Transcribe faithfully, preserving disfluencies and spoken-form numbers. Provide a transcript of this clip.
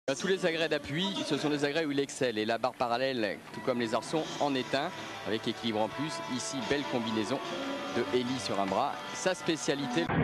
Tous les agrès d'appui, ce sont des agrès où il excelle et la barre parallèle, tout comme les arçons, en est un, avec équilibre en plus. Ici, belle combinaison de Eli sur un bras. Sa spécialité.